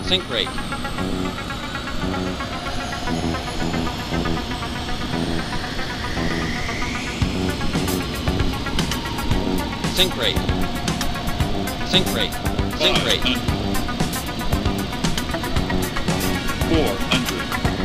Sink rate. Sink rate. Sink rate. Sink rate. 400.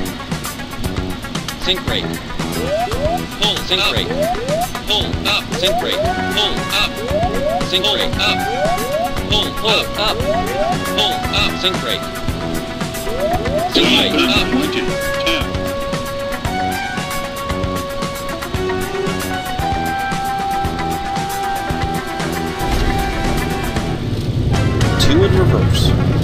Sink rate. Pull. Sink rate. Pull up. Sink rate. Pull up. Sink rate. Up. Pull up. Pull up. Sink rate. Sink rate. Up. 110. 2 in reverse.